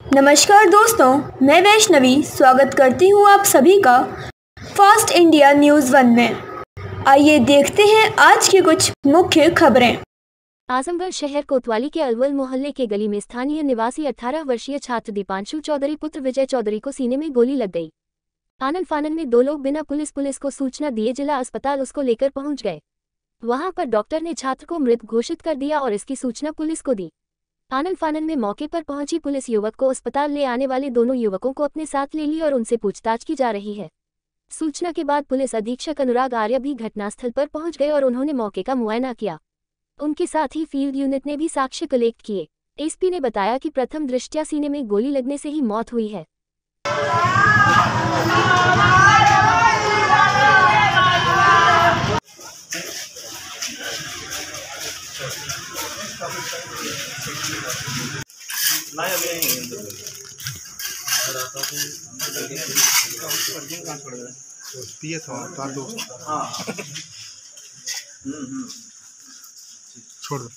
नमस्कार दोस्तों, मैं वैष्णवी स्वागत करती हूँ आप सभी का फास्ट इंडिया न्यूज़ 1 में। आइए देखते हैं आज की कुछ मुख्य खबरें। आजमगढ़ शहर कोतवाली के अलवल मोहल्ले के गली में स्थानीय निवासी 18 वर्षीय छात्र दीपांशु चौधरी पुत्र विजय चौधरी को सीने में गोली लग गई। आनन फानन में दो लोग बिना पुलिस को सूचना दिए जिला अस्पताल उसको लेकर पहुंच गए। वहां पर डॉक्टर ने छात्र को मृत घोषित कर दिया और इसकी सूचना पुलिस को दी। आनन फानन में मौके पर पहुंची पुलिस युवक को अस्पताल ले आने वाले दोनों युवकों को अपने साथ ले ली और उनसे पूछताछ की जा रही है। सूचना के बाद पुलिस अधीक्षक अनुराग आर्य भी घटनास्थल पर पहुंच गए और उन्होंने मौके का मुआयना किया। उनके साथ ही फील्ड यूनिट ने भी साक्ष्य कलेक्ट किए। एसपी ने बताया कि प्रथम दृष्टया सीने में गोली लगने से ही मौत हुई है। छोड़ दो।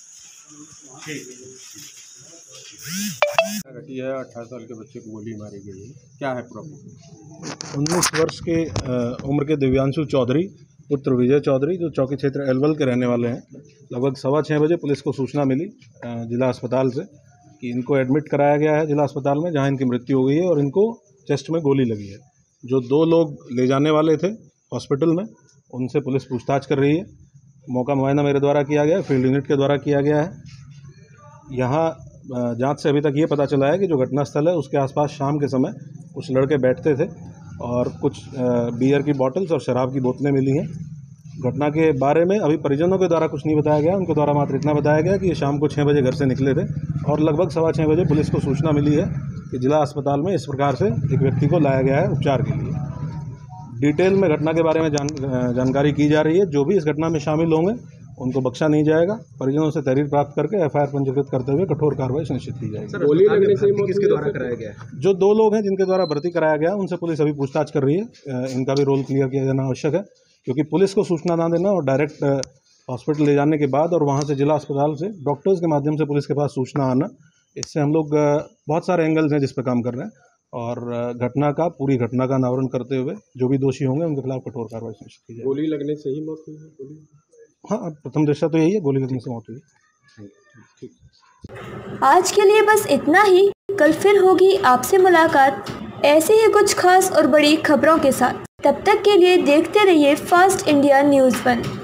घटी है 18 साल के बच्चे को गोली मारी गई है। क्या है प्रॉब्लम? 19 वर्ष के उम्र के दिव्यांशु चौधरी पुत्र विजय चौधरी जो चौकी क्षेत्र अलवल के रहने वाले हैं, लगभग 6:15 बजे पुलिस को सूचना मिली जिला अस्पताल से कि इनको एडमिट कराया गया है जिला अस्पताल में, जहां इनकी मृत्यु हो गई है और इनको चेस्ट में गोली लगी है। जो 2 लोग ले जाने वाले थे हॉस्पिटल में, उनसे पुलिस पूछताछ कर रही है। मौका मुआयना मेरे द्वारा किया गया है, फील्ड यूनिट के द्वारा किया गया है। यहाँ जांच से अभी तक ये पता चला है कि जो घटनास्थल है उसके आसपास शाम के समय कुछ लड़के बैठते थे और कुछ बियर की बॉटल्स और शराब की बोतलें मिली हैं। घटना के बारे में अभी परिजनों के द्वारा कुछ नहीं बताया गया, उनके द्वारा मात्र इतना बताया गया कि ये शाम को 6 बजे घर से निकले थे और लगभग 6:15 बजे पुलिस को सूचना मिली है कि जिला अस्पताल में इस प्रकार से एक व्यक्ति को लाया गया है उपचार के लिए। डिटेल में घटना के बारे में जानकारी की जा रही है। जो भी इस घटना में शामिल होंगे उनको बख्शा नहीं जाएगा। परिजनों से तहरीर प्राप्त करके एफआईआर पंजीकृत करते हुए कठोर कार्रवाई सुनिश्चित की जाएगी। गोली लगने से किसके द्वारा कराया गया है? जो 2 लोग हैं जिनके द्वारा भर्ती कराया गया उनसे पुलिस अभी पूछताछ कर रही है। इनका भी रोल क्लियर किया जाना आवश्यक है, क्योंकि पुलिस को सूचना ना देना और डायरेक्ट हॉस्पिटल ले जाने के बाद और वहाँ से जिला अस्पताल से डॉक्टर्स के माध्यम से पुलिस के पास सूचना आना, इससे हम लोग बहुत सारे एंगल्स हैं जिस पर काम कर रहे हैं और पूरी घटना का अनावरण करते हुए जो भी दोषी होंगे उनके खिलाफ कठोर कार्रवाई सुनिश्चित की जाएगी। गोली लगने से ही मौत हुई है? हाँ, प्रथम दृष्टया तो यही है, गोली लगने से मौत हुई। ठीक। आज के लिए बस इतना ही। कल फिर होगी आपसे मुलाकात ऐसे ही कुछ खास और बड़ी खबरों के साथ। तब तक के लिए देखते रहिए फास्ट इंडिया न्यूज़ 1।